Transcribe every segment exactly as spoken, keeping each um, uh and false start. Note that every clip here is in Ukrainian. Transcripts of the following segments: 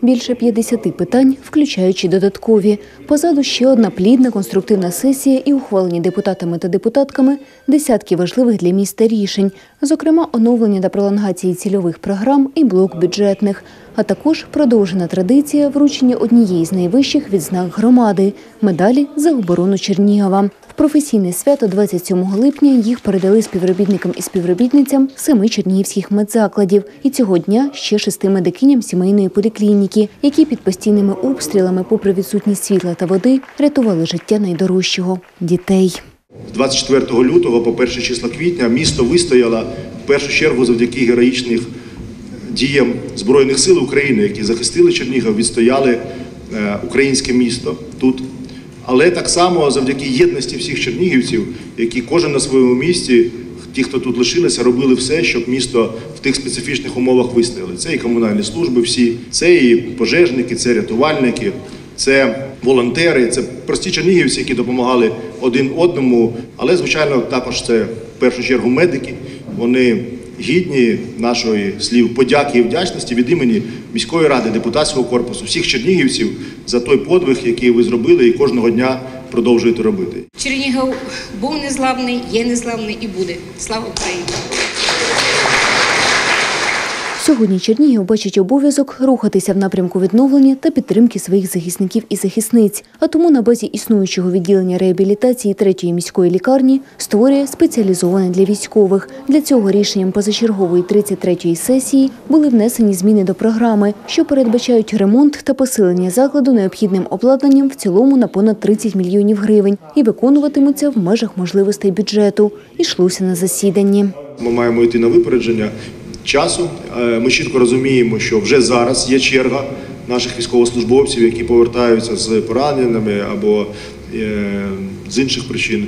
Більше п'ятдесяти питань, включаючи додаткові. Позаду ще одна плідна, конструктивна сесія і ухвалені депутатами та депутатками десятки важливих для міста рішень, зокрема оновлення та пролонгації цільових програм і блок бюджетних, а також продовжена традиція вручення однієї з найвищих відзнак громади – медалі за оборону Чернігова. В професійне свято двадцять сьомого липня їх передали співробітникам і співробітницям семи чернігівських медзакладів. І цього дня ще шести медикиням сімейної поліклініки, які під постійними обстрілами, попри відсутність світла та води, рятували життя найдорожчого – дітей. З двадцять четвертого лютого по перше числа квітня місто вистояло в першу чергу завдяки героїчних діям Збройних сил України, які захистили Чернігів, відстояли українське місто тут. Але так само завдяки єдності всіх чернігівців, які кожен на своєму місці, ті, хто тут лишилися, робили все, щоб місто в тих специфічних умовах вистояло. Це і комунальні служби всі, це і пожежники, це рятувальники, це волонтери, це прості чернігівці, які допомагали один одному. Але, звичайно, також це в першу чергу медики. Вони гідні нашої слів подяки і вдячності від імені міської ради, депутатського корпусу, всіх чернігівців за той подвиг, який ви зробили і кожного дня продовжуєте робити. Чернігів був незламний, є незламний і буде. Слава Україні! Сьогодні Чернігів бачить обов'язок рухатися в напрямку відновлення та підтримки своїх захисників і захисниць. А тому на базі існуючого відділення реабілітації третьої міської лікарні створює спеціалізоване для військових. Для цього рішенням позачергової тридцять третьої сесії були внесені зміни до програми, що передбачають ремонт та посилення закладу необхідним обладнанням в цілому на понад тридцять мільйонів гривень і виконуватимуться в межах можливостей бюджету. Ішлося на засіданні. Ми маємо йти на випередження часу. Ми чітко розуміємо, що вже зараз є черга наших військовослужбовців, які повертаються з пораненнями або з інших причин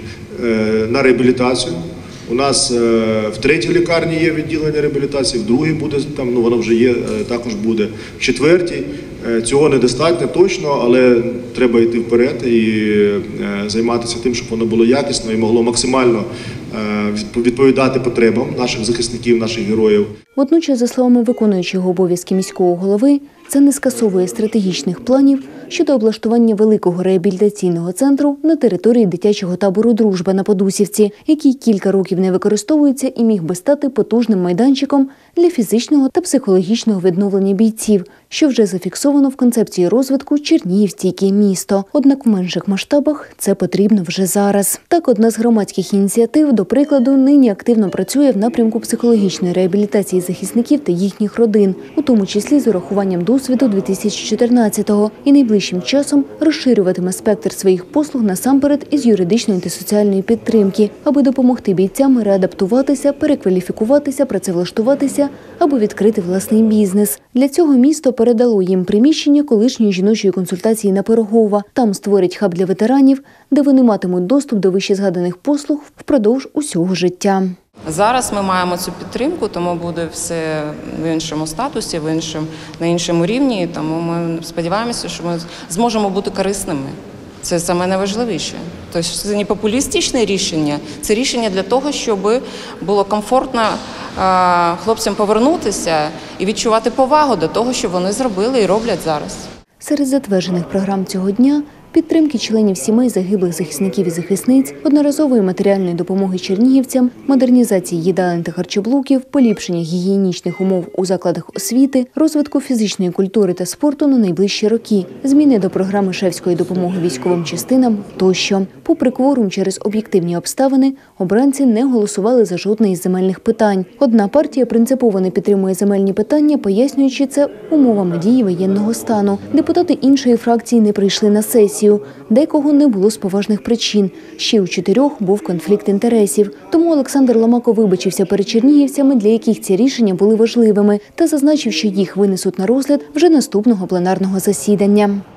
на реабілітацію. У нас в третій лікарні є відділення реабілітації, в другій буде, там, ну, воно вже є, також буде, в четвертій. Цього недостатньо точно, але треба йти вперед і займатися тим, щоб воно було якісно і могло максимально відповідати потребам наших захисників, наших героїв. Водночас, за словами виконуючого обов'язки міського голови, це не скасовує стратегічних планів щодо облаштування великого реабілітаційного центру на території дитячого табору «Дружба» на Подусівці, який кілька років не використовується і міг би стати потужним майданчиком для фізичного та психологічного відновлення бійців, що вже зафіксовано в концепції розвитку «Чернігів-стійке місто». Однак в менших масштабах це потрібно вже зараз. Так, одна з громадських ініціатив, до прикладу, нині активно працює в напрямку психологічної реабілітації захисників та їхніх родин, у тому числі з урахуванням досвіду дві тисячі чотирнадцятого, і найближчим часом розширюватиме спектр своїх послуг насамперед із юридичної та соціальної підтримки, аби допомогти бійцям реадаптуватися, перекваліфікуватися, працевлаштуватися або відкрити власний бізнес. Для цього місто передало їм приміщення колишньої жіночої консультації на Пирогова. Там створять хаб для ветеранів, де вони матимуть доступ до вищезгаданих послуг впродовж усього життя. Зараз ми маємо цю підтримку, тому буде все в іншому статусі, в іншому, на іншому рівні. Тому ми сподіваємося, що ми зможемо бути корисними. Це саме найважливіше. Тобто це не популістичне рішення, це рішення для того, щоб було комфортно хлопцям повернутися і відчувати повагу до того, що вони зробили і роблять зараз. Серед затверджених програм цього дня – підтримки членів сімей загиблих захисників і захисниць, одноразової матеріальної допомоги чернігівцям, модернізації їдалень та харчоблоків, поліпшення гігієнічних умов у закладах освіти, розвитку фізичної культури та спорту на найближчі роки, зміни до програми шефської допомоги військовим частинам тощо. Попри кворум через об'єктивні обставини, обранці не голосували за жодне із земельних питань. Одна партія принципово не підтримує земельні питання, пояснюючи це умовами дії воєнного стану. Депутати іншої фракції не прийшли на сесію. Декого не було з поважних причин. Ще у чотирьох був конфлікт інтересів. Тому Олександр Ломако вибачився перед чернігівцями, для яких ці рішення були важливими, та зазначив, що їх винесуть на розгляд вже наступного пленарного засідання.